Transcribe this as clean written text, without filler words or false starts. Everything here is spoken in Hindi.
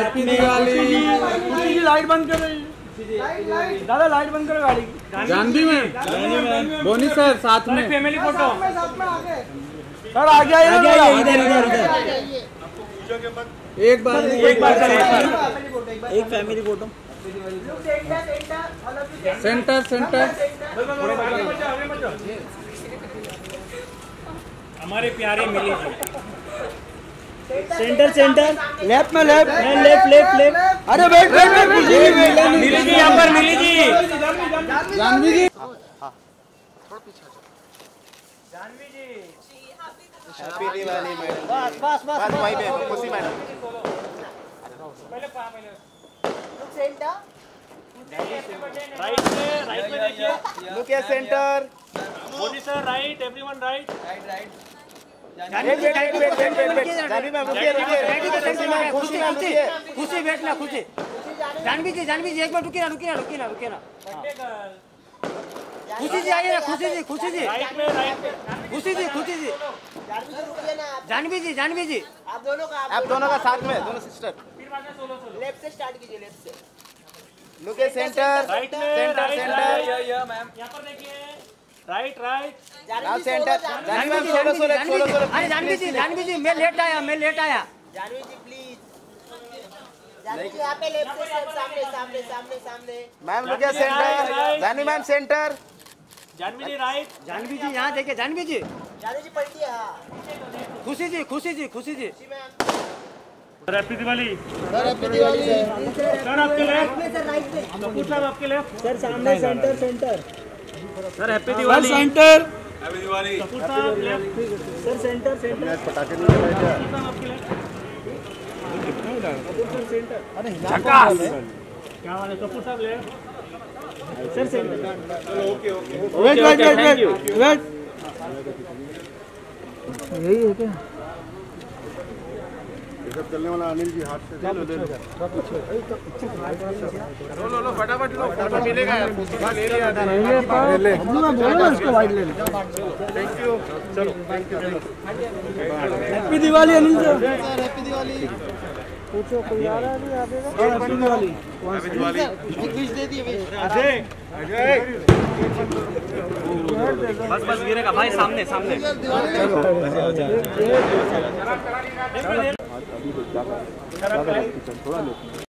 हैप्पी दिवाली। लाइट बंद कर रही दादा, लाइट बंद करो गाड़ी की। जानवी में बोनी सर साथ में फैमिली फोटो सर आ गया इधर एक बार एक फैमिली फोटो। सेंटर सेंटर हमारे प्यारे Mili ji. Center center left में लेफ्ट लेफ्ट। अरे वेट मिली जी, यहाँ पर मिली जी। Janhvi ji Janhvi ji happy Diwali madam. बस वहीं पे खुशी मैडम। पहले सेंटर राइट में देखिए। Look at center. Modi sir right, everyone right. Janhvi ma'am रुकिए खुशी मैम रुकिए। खुशी बैठना खुशी। जानवी जी एक बार रुकिए ना। खुशी जी आइए ना। खुशी जी राइट में खुशी जी जानवी जी आप दोनों का साथ में, दोनों सिस्टर। फिर बाद में सोलो लेफ्ट से स्टार्ट कीजिए, लेफ्ट से। Look at center. राइट में सेंटर राइट सेंटर। मैम यहाँ पर देखिए। Right now center. Janhvi ma'am solo. अरे जानवी जी मैं लेट आया। जानवी जी प्लीज। जानवी जी यहाँ पे लेफ्ट से सामने। Ma'am look at center. Janhvi ma'am center. Janhvi ji right. Janhvi ji यहाँ देखिए। जानवी जी पलटिए। हाँ Khushi ji happy Diwali. Sir happy Diwali. Sir आपके लेफ्ट कपूर साहब आपके लेफ्ट। सर सामने center sir happy Diwali. Center Kapoor साहब लेफ्ट। सर सेंटर पटाखे नहीं लगे क्या? कपूर साहब आपके लेफ्ट। झकास क्या वाले कपूर साहब लेफ्ट। Sir centre. वेट यही है क्या? सब चलने वाला अनिल जी हाथ से लो फटाफट लो। फोटो मिलेगा यार। ले लिया था। Thank you. चलो thank you. Happy Diwali Anil sir. Happy Diwali. पूछो कोई आ रहा है नहीं आएगा। हैप्पी दिवाली। विश दे दिए विश। अजय बस गिरेगा भाई सामने। थोड़ा